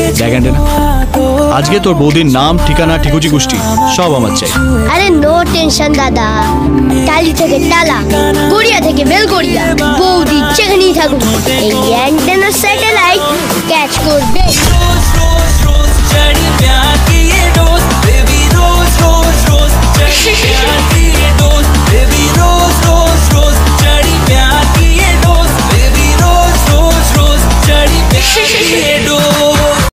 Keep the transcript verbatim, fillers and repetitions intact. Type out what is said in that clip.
দেখ অ্যান্টেনা, আজকে তোর বৌদির নাম, ঠিকানা, ঠিকুচি গোষ্ঠী সব আমার চাই। আরে নো টেনশন দাদা, টালি থেকে টালা, গড়িয়া থেকে বেলগড়িয়া, বৌদি যেখানেই থাকুক এই অ্যান্টেনা স্যাটেলাইট ক্যাচ করবে।